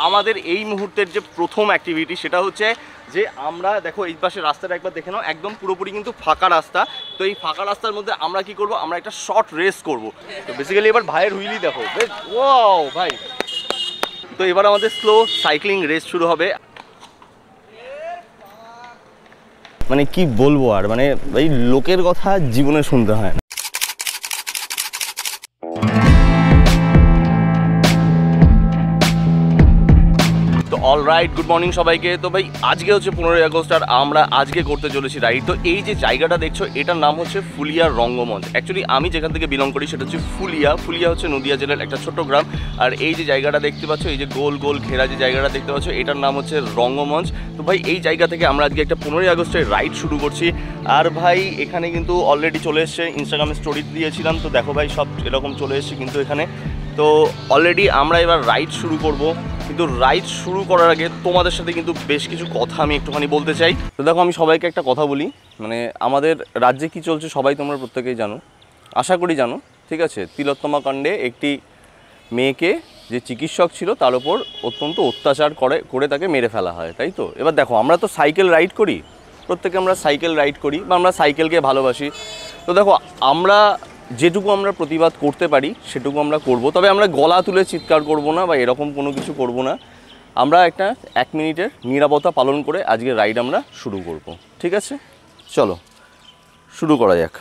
আমাদের এই মুহূর্তের যে প্রথম অ্যাক্টিভিটি সেটা হচ্ছে যে আমরা দেখো এই পাশে রাস্তাটা একবার দেখে নাও, একদম পুরোপুরি কিন্তু ফাঁকা রাস্তা। তো এই ফাঁকা রাস্তার মধ্যে আমরা কি করব, আমরা একটা শর্ট রেস করব। তো বেসিক্যালি এবার ভাইয়ের হুইলি দেখো, ওয়াও ভাই। তো এবার আমাদের স্লো সাইক্লিং রেস শুরু হবে। মানে কি বলবো আর, মানে এই লোকের কথা জীবনে শুনতে হয় না। অলরাইট, গুড মর্নিং সবাইকে। তো ভাই আজকে হচ্ছে 15ই আগস্ট আর আমরা আজকে করতে চলেছি রাইড। তো এই যে জায়গাটা দেখছো এটার নাম হচ্ছে ফুলিয়ার রঙ্গমঞ্চ। অ্যাকচুয়ালি আমি যেখান থেকে বিলং করি সেটা হচ্ছে ফুলিয়া। ফুলিয়া হচ্ছে নদিয়া জেলার একটা ছোট্ট গ্রাম। আর এই যে জায়গাটা দেখতে পাচ্ছ, এই যে গোল গোল ঘেরা যে জায়গাটা দেখতে পাচ্ছ, এটার নাম হচ্ছে রঙ্গমঞ্চ। তো ভাই এই জায়গা থেকে আমরা আজকে একটা 15ই আগস্টের রাইড শুরু করছি। আর ভাই এখানে কিন্তু অলরেডি চলে এসছে, ইনস্টাগ্রামে স্টোরি দিয়েছিলাম। তো দেখো ভাই সব এরকম চলে এসছে কিন্তু এখানে। তো অলরেডি আমরা এবার রাইড শুরু করব। কিন্তু রাইড শুরু করার আগে তোমাদের সাথে কিন্তু বেশ কিছু কথা আমি একটুখানি বলতে চাই। তো দেখো আমি সবাইকে একটা কথা বলি, মানে আমাদের রাজ্যে কি চলছে সবাই তোমরা প্রত্যেকেই জানো, আশা করি জানো, ঠিক আছে। তিলোত্তমা কাণ্ডে একটি মেয়েকে যে চিকিৎসক ছিল তার ওপর অত্যন্ত অত্যাচার করে তাকে মেরে ফেলা হয়, তাই তো। এবার দেখো আমরা তো সাইকেল রাইড করি, প্রত্যেকে আমরা সাইকেল রাইড করি বা আমরা সাইকেলকে ভালোবাসি। তো দেখো আমরা যেটুকু আমরা প্রতিবাদ করতে পারি সেটুকু আমরা করব, তবে আমরা গলা তুলে চিৎকার করব না বা এরকম কোনো কিছু করব না। আমরা একটা 1 মিনিটের নীরবতা পালন করে আজকে রাইড আমরা শুরু করব, ঠিক আছে। চলো শুরু করা যাক।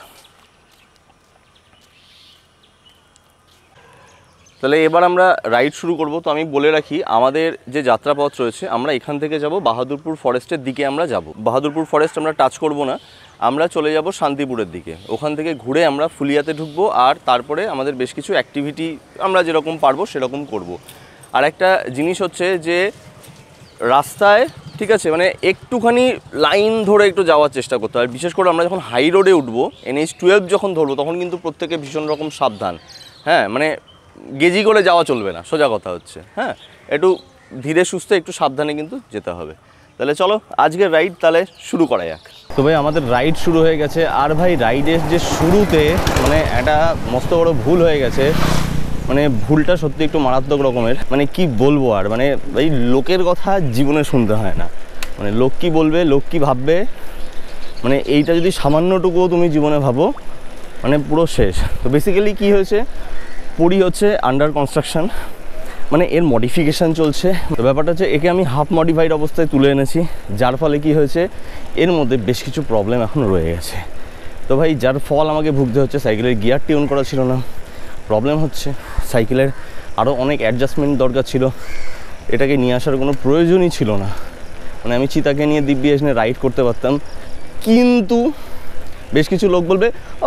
তাহলে এবার আমরা রাইড শুরু করব। তো আমি বলে রাখি আমাদের যে যাত্রাপথ রয়েছে, আমরা এখান থেকে যাব বাহাদুরপুর ফরেস্টের দিকে আমরা যাব। বাহাদুরপুর ফরেস্ট আমরা টাচ করব না, আমরা চলে যাব শান্তিপুরের দিকে। ওখান থেকে ঘুরে আমরা ফুলিয়াতে ঢুকবো, আর তারপরে আমাদের বেশ কিছু অ্যাক্টিভিটি আমরা যেরকম পারবো সেরকম করব। আর একটা জিনিস হচ্ছে যে রাস্তায়, ঠিক আছে, মানে একটুখানি লাইন ধরে একটু যাওয়ার চেষ্টা করতে হয়। বিশেষ করে আমরা যখন হাই রোডে উঠবো, NH-12 যখন ধরবো, তখন কিন্তু প্রত্যেকে ভীষণ রকম সাবধান। হ্যাঁ, মানে গেজি করে যাওয়া চলবে না, সোজা কথা হচ্ছে। হ্যাঁ, একটু ধীরে সুস্থে একটু সাবধানে কিন্তু যেতে হবে। তাহলে চলো আজকের রাইড তাহলে শুরু করা যাক। তো ভাই আমাদের রাইড শুরু হয়ে গেছে। আর ভাই রাইডের যে শুরুতে মানে একটা মস্ত বড় ভুল হয়ে গেছে, মানে ভুলটা সত্যি একটু মারাত্মক রকমের। মানে কি বলবো আর, মানে এই লোকের কথা জীবনে শুনতে হয় না। মানে লোক কি বলবে, লোক কি ভাববে, মানে এইটা যদি সামান্যটুকুও তুমি জীবনে ভাবো মানে পুরো শেষ। তো বেসিক্যালি কি হয়েছে, পুরী হচ্ছে আন্ডার কনস্ট্রাকশন, মানে এর মডিফিকেশান চলছে। তো ব্যাপারটা হচ্ছে একে আমি হাফ মডিফাইড অবস্থায় তুলে এনেছি, যার ফলে কি হয়েছে এর মধ্যে বেশ কিছু প্রবলেম এখন রয়ে গেছে। তো ভাই যার ফল আমাকে ভুগতে হচ্ছে। সাইকেলের গিয়ার টিউন করা ছিল না, প্রবলেম হচ্ছে। সাইকেলের আরও অনেক অ্যাডজাস্টমেন্ট দরকার ছিল, এটাকে নিয়ে আসার কোনো প্রয়োজনই ছিল না। মানে আমি চিতাকে নিয়ে দিব্যি এসে রাইড করতে পারতাম। কিন্তু বেশ কিছু লোক বলবে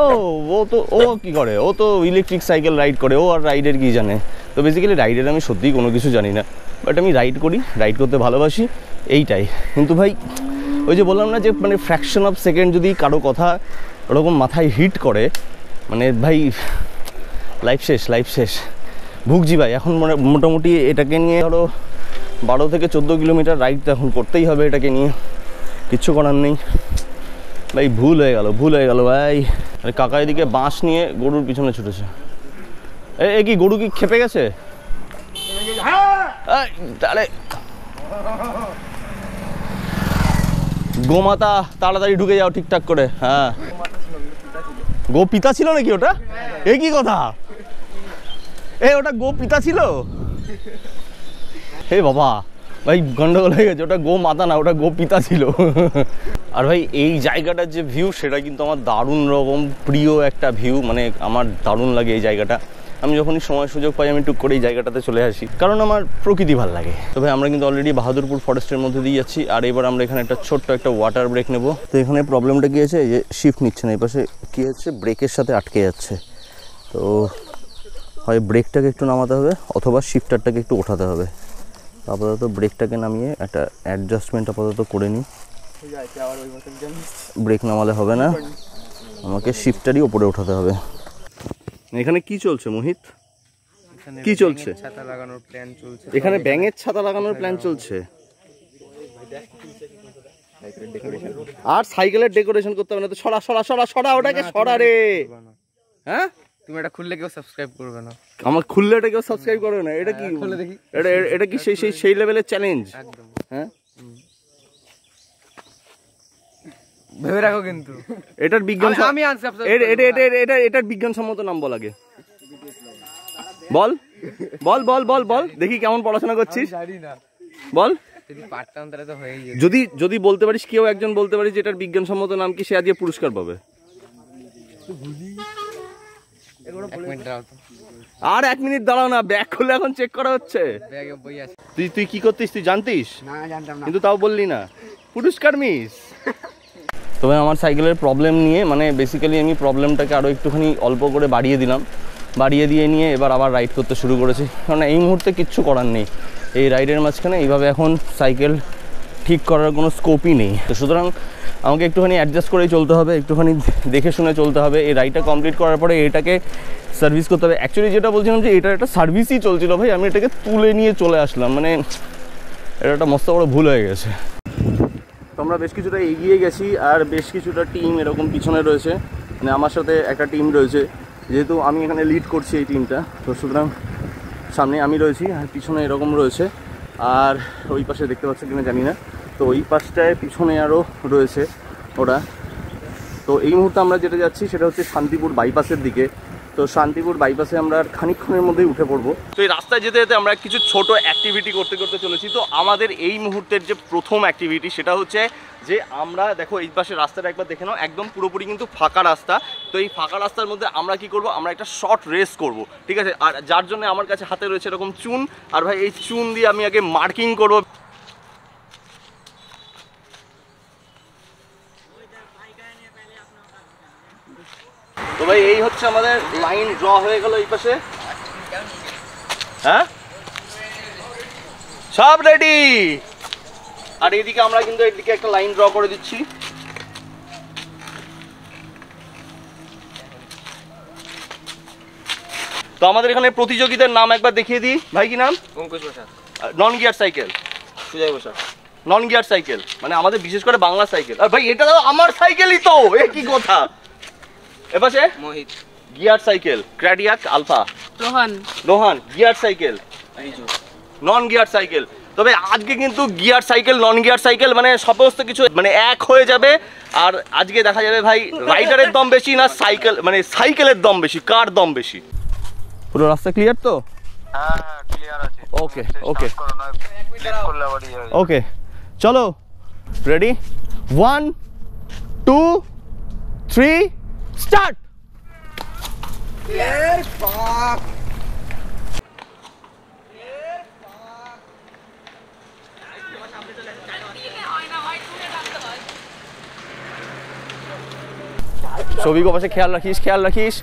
ও কী করে, ও তো ইলেকট্রিক সাইকেল রাইড করে, ও আর রাইডের কী জানে। তো বেসিক্যালি রাইডের আমি সত্যিই কোনো কিছু জানি না, বাট আমি রাইড করি, রাইড করতে ভালোবাসি, এইটাই। কিন্তু ভাই ওই যে বললাম না যে মানে ফ্র্যাকশন অফ সেকেন্ড যদি কারো কথা ওরকম মাথায় হিট করে, মানে ভাই লাইফ শেষ, লাইফ শেষ। ভুগছি ভাই এখন। মোটামুটি এটাকে নিয়ে ধরো 12 থেকে 14 কিলোমিটার রাইড তো এখন করতেই হবে, এটাকে নিয়ে কিচ্ছু করার নেই ভাই। ভুল হয়ে গেল ভাই। আরে কাকা এদিকে বাঁশ নিয়ে গরুর পিছনে ছুটেছে। এ কি গরু কি খেপে গেছে? তাহলে গোমাতা তাড়াতাড়ি ঢুকে যাও ঠিকঠাক করে। হ্যাঁ, গো পিতা ছিল নাকি ওটা? এ কি কথা, ওটা গো পিতা ছিল? হে বাবা ভাই, গন্ডগোল হয়ে গেছে। ওটা গো মাতা না, ওটা গো পিতা ছিল। আর ভাই এই জায়গাটার যে ভিউ সেটা কিন্তু আমার দারুণ রকম প্রিয় একটা ভিউ, মানে আমার দারুণ লাগে এই জায়গাটা। আমি যখনই সময় সুযোগ পাই আমি টুক করে এই জায়গাটাতে চলে আসি, কারণ আমার প্রকৃতি ভালো লাগে। তো ভাই আমরা কিন্তু অলরেডি বাহাদুরপুর ফরেস্টের মধ্যে দিয়ে যাচ্ছি। আর এবার আমরা এখানে একটা ছোট্ট একটা ওয়াটার ব্রেক নেব। তো এখানে প্রবলেমটা কী আছে, যে শিফট নিচ্ছে না, এই পাশে কী হচ্ছে ব্রেকের সাথে আটকে যাচ্ছে। তো হয় ব্রেকটাকে একটু নামাতে হবে অথবা শিফটারটাকে একটু ওঠাতে হবে। আপাতত ব্রেকটাকে নামিয়ে একটা অ্যাডজাস্টমেন্ট আপাতত করে নিই। ব্রেক নামালে হবে না, আমাকে শিফটারই ওপরে ওঠাতে হবে। এখানে কি চলছে মোহিত, কি চলছে? ছাতা লাগানোর প্ল্যান চলছে। এখানে ব্যাঙের ছাতা লাগানোর প্ল্যান চলছে। আর সাইকেলের ডেকোরেশন করতে হবে না তো। সরা সরা সরা সরা, ওটাকে সরা রে। হ্যাঁ তুমি এটা খুললে কেউ সাবস্ক্রাইব করবে না। আমার খুললে এটা কেউ সাবস্ক্রাইব করবে না? এটা কি খুলে দেখি। এটা কি সেই লেভেলের চ্যালেঞ্জ? একদম। হ্যাঁ, ভেবে রাখো কিন্তু এটার বিজ্ঞান আমি আনসাবস্ক্রাইব এটার বিজ্ঞানসম্মত নাম বল আগে। বল বল বল বল বল দেখি কেমন পড়াশোনা করছিস। জানি না, বল। যদি পারতাম তাহলে তো হয়েই যেত। যদি বলতে পারিস, কেউ একজন বলতে পারিস যে এটার বিজ্ঞানসম্মত নাম কি, সে আজকে পুরস্কার পাবে। আর 1 মিনিট দাঁড়াও না, ব্যাগ খুলে এখন চেক করা হচ্ছে। ব্যাগে বই আছে। তুই কি করতিস, তুই জানতিস? না জানতাম না, কিন্তু তাও বললি না, পুরস্কার মিস। তবে আমার সাইকেলের প্রবলেম নিয়ে, মানে বেসিক্যালি আমি প্রবলেমটাকে আরও একটুখানি অল্প করে বাড়িয়ে দিলাম, বাড়িয়ে দিয়ে নিয়ে এবার আবার রাইড করতে শুরু করেছি। কারণ এই মুহূর্তে কিচ্ছু করার নেই, এই রাইডের মাঝখানে এইভাবে এখন সাইকেল ঠিক করার কোনো স্কোপই নেই। তো সুতরাং আমাকে একটুখানি অ্যাডজাস্ট করেই চলতে হবে, একটুখানি দেখে শুনে চলতে হবে। এই রাইডটা কমপ্লিট করার পরে এটাকে সার্ভিস করতে হবে। অ্যাকচুয়ালি যেটা বলছিলাম যে এটা একটা সার্ভিসই চলছিল ভাই, আমি এটাকে তুলে নিয়ে চলে আসলাম, মানে এটা একটা মস্ত বড় ভুল হয়ে গেছে। তো আমরা বেশ কিছুটা এগিয়ে গেছি, আর বেশ কিছুটা টিম এরকম পিছনে রয়েছে, মানে আমার সাথে একটা টিম রয়েছে, যেহেতু আমি এখানে লিড করছি এই টিমটা, তো সুতরাং সামনে আমি রয়েছি আর পিছনে এরকম রয়েছে। আর ওই পাশে দেখতে পাচ্ছ কিনা জানি না, তো ওই পাশটায় পিছনে আরও রয়েছে ওরা। তো এই মুহূর্তে আমরা যেটা যাচ্ছি সেটা হচ্ছে শান্তিপুর বাইপাসের দিকে। তো শান্তিপুর বাইপাসে আমরা আর খানিকক্ষণের মধ্যেই উঠে পড়বো। তো এই রাস্তায় যেতে যেতে আমরা কিছু ছোট অ্যাক্টিভিটি করতে করতে চলেছি। তো আমাদের এই মুহূর্তের যে প্রথম অ্যাক্টিভিটি সেটা হচ্ছে যে আমরা দেখো এই পাশে রাস্তাটা একবার দেখে নাও, একদম পুরোপুরি কিন্তু ফাঁকা রাস্তা। তো এই ফাঁকা রাস্তার মধ্যে আমরা কি করব, আমরা একটা শর্ট রেস করব, ঠিক আছে? আর যার জন্য আমার কাছে হাতে রয়েছে এরকম চুন, আর ভাই এই চুন দিয়ে আমি আগে মার্কিং করব। তো ভাই এই হচ্ছে আমাদের লাইন ড্র হয়ে গেল এই পাশে। হ্যাঁ, সব রেডি। আর এইদিকে আমরা কিন্তু এইদিকে একটা লাইন ড্র করে দিচ্ছি। তো আমাদের এখানে প্রতিযোগিতার নাম একবার দেখিয়ে দিই। ভাই কি নাম? Ankush Basak. Non gear cycle. Sujoy Basak. Non gear cycle মানে আমাদের বিশেষ করে বাংলা সাইকেল। আর ভাই এটা তো আমার সাইকেলই তো, এ কি কথা? এপাশে Mohit. Gear cycle Cradiac Alpha. Rohan gear cycle. Non gear cycle. তবে আজকে কিন্তু gear cycle non gear cycle মানে সমস্ত কিছু মানে এক হয়ে যাবে। আর আজকে দেখা যাবে ভাই রাইডারের দম বেশি না সাইকেল মানে সাইকেলের দম বেশি, কার দম বেশি। পুরো রাস্তা ক্লিয়ার তো? হ্যাঁ ক্লিয়ার আছে। ওকে ওকে ওকে ওকে চলো রেডি 1 2 3 স্টার্ট। সবিক পাশে খেয়াল রাখিস, খেয়াল রাখিস।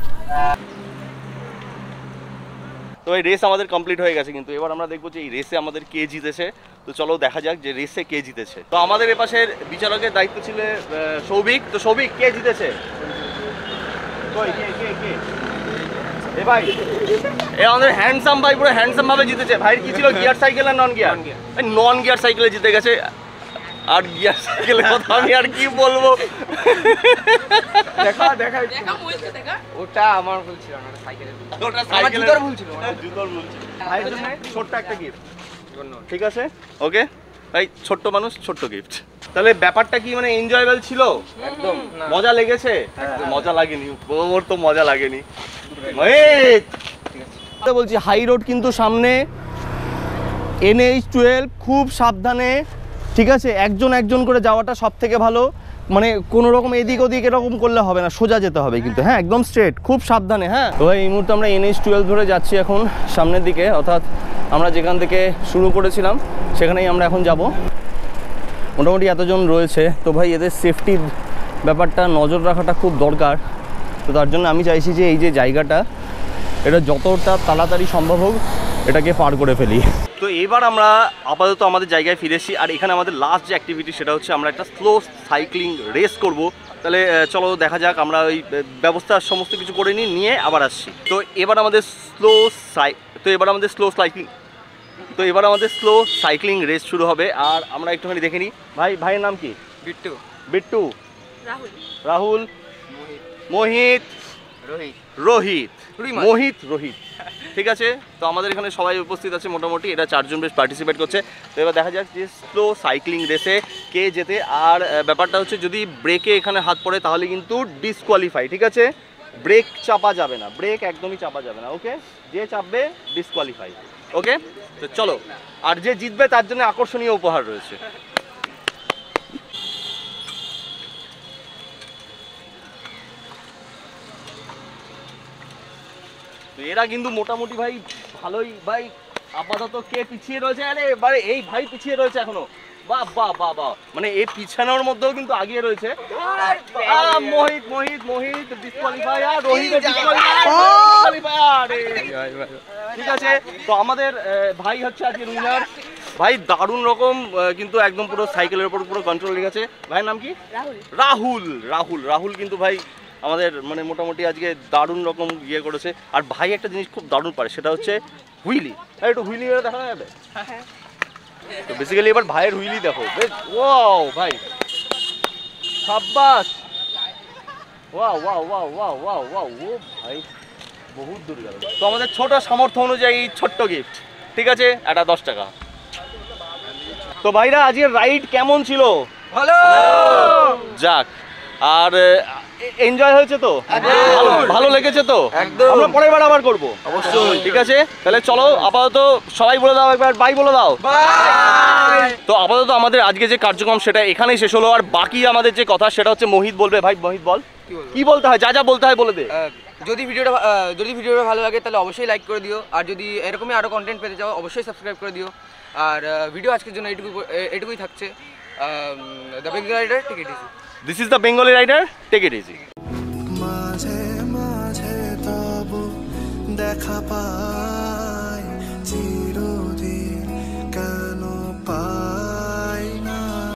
তো এই রেস আমাদের কমপ্লিট হয়ে গেছে, কিন্তু এবার আমরা দেখবো যে এই রেসে আমাদের কে জিতেছে। তো চলো দেখা যাক যে রেসে কে জিতেছে। তো আমাদের এপাশের বিচারকের দায়িত্ব ছিল সৌভিক। তো সৌভিক কে জিতেছে? এ ভাই এ আমাদের হ্যান্ডসাম ভাই, পুরো হ্যান্ডসাম ভাবে জিতেছে। ভাই কি ছিল, গিয়ার সাইকেল আর নন গিয়ার? নন গিয়ার সাইকেলে জিতে গেছে। আর গিয়ার সাইকেলের কথা আমি আর কি বলবো। দেখা দেখা দেখা মোহিতকে দেখা। ওটা আমার ভুল ছিল না, সাইকেলের ভুল। ওটা আমার জুতোর ভুল ছিল। জুতোর ভুল ছিল। ভাইয়ের জন্য ছোট্ট একটা গিফট। ঠিক আছে ওকে ভাই, ছোট্ট মানুষ ছোট্ট গিফট। তাহলে ব্যাপারটা কি মানে এনজয়েবল ছিল? একদম মজা লেগেছে? মজা লাগেনি, ওর তো মজা লাগেনি। বলছি হাই রোড কিন্তু সামনে, NH12 খুব সাবধানে, ঠিক আছে? একজন একজন করে যাওয়াটা সব থেকে ভালো, মানে কোনো রকম এদিক ওদিক এরকম করলে হবে না, সোজা যেতে হবে কিন্তু, হ্যাঁ একদম স্ট্রেট, খুব সাবধানে। হ্যাঁ তো এই মুহূর্তে আমরা NH12 ধরে যাচ্ছি এখন সামনের দিকে, অর্থাৎ আমরা যেখান থেকে শুরু করেছিলাম সেখানেই আমরা এখন যাব। মোটামুটি এতজন রয়েছে, তো ভাই এদের সেফটির ব্যাপারটা নজর রাখাটা খুব দরকার। তো তার জন্য আমি চাইছি যে এই যে জায়গাটা, এটা যতটা তাড়াতাড়ি সম্ভব হোক এটাকে পার করে ফেলি। তো এবার আমরা আপাতত আমাদের জায়গায় ফিরে এসেছি, আর এখানে আমাদের লাস্ট যে অ্যাক্টিভিটি সেটা হচ্ছে আমরা একটা স্লো সাইক্লিং রেস করব। তাহলে চলো দেখা যাক, আমরা ওই ব্যবস্থা সমস্ত কিছু করে নিয়ে আবার আসছি। তো এবার আমাদের স্লো সাইক্লিং রেস শুরু হবে। আর আমরা একটুখানি দেখে নিই। ভাইয়ের নাম কি? বিট্টু। বিট্টু, রাহুল, মোহিত, রোহিত রোহিত, রুই মাছ। মোহিত রোহিত, ঠিক আছে। তো আমাদের এখানে সবাই উপস্থিত আছে মোটামুটি, এটা 4 জন বেশ পার্টিসিপেট করছে। তো এবার দেখা যাক যে স্লো সাইক্লিং রেসে কে জেতে। আর ব্যাপারটা হচ্ছে যদি ব্রেকে এখানে হাত পড়ে তাহলে কিন্তু ডিসকোয়ালিফাই, ঠিক আছে। ব্রেক চাপা যাবে না, ব্রেক একদমই চাপা যাবে না, ওকে। যে চাপবে ডিসকোয়ালিফাই, ওকে। তো চলো, আর যে জিতবে তার জন্য আকর্ষণীয় উপহার রয়েছে। তো এরা কিন্তু মোটামুটি ভাই ভালোই ভাই, আপাতত কে পিছিয়ে রয়েছে, আরে এবারে এই ভাই পিছিয়ে রয়েছে এখনো, বাহ বাহ বাহ বাহ, মানে এই পিছানোর মধ্যেও কিন্তু আগিয়ে রয়েছে। মোহিত মোহিত মোহিত ডিসকোয়ালিফাই, আর রোহিত ডিসকোয়ালিফাই। ঠিক আছে, তো আমাদের ভাই হচ্ছে আজকে উইনার। ভাই দারুণ রকম কিন্তু একদম পুরো সাইকেলের উপর পুরো কন্ট্রোল রেখেছে। ভাইয়ের নাম কি? রাহুল। রাহুল রাহুল কিন্তু ভাই আমাদের মানে মোটামুটি আজকে দারুণ রকম ইয়ে করেছে। আর ভাই একটা জিনিস খুব দারুণ পারে, সেটা হচ্ছে হুইলি। একটু হুইলি করে দেখা যাবে? তো বেসিক্যালি এবার ভাইয়ের হুইলি দেখো, বেশ ওয়াও ভাই, সাব্বাস, wow wow wow wow wow wow, ও ভাই বহুত দূর গেল। তো আমাদের ছোট সামর্থ্য অনুযায়ী ছোট্ট গিফট, ঠিক আছে, এটা 10 টাকা। তো ভাইরা আজকের রাইড কেমন ছিল? ভালো। যাক, আর এনজয় হয়েছে তো? ভালো লেগেছে তো? একদম। আমরা পরের বার আবার করবো অবশ্যই, ঠিক আছে। তাহলে চলো, আপাতত সবাই বলে দাও একবার বাই বলে দাও। বাই। তো আপাতত আমাদের আজকে যে কার্যক্রম সেটা এখানেই শেষ হলো। আর বাকি আমাদের যে কথা সেটা হচ্ছে মোহিত বলবে। ভাই মোহিত বল, কি বলতে হয়, যা যা বলতে হয় বলে দে। যদি ভিডিওটা ভালো লাগে তাহলে অবশ্যই লাইক করে দিও, আর যদি এরকমই আরো কন্টেন্ট পেতে চাও অবশ্যই সাবস্ক্রাইব করে দিও। আর ভিডিও আজকের জন্য এটুকুই থাকছে। The Bengali rider, take it easy. This is the Bengali rider, take it easy. মাঝে মাঝে তবু দেখা পা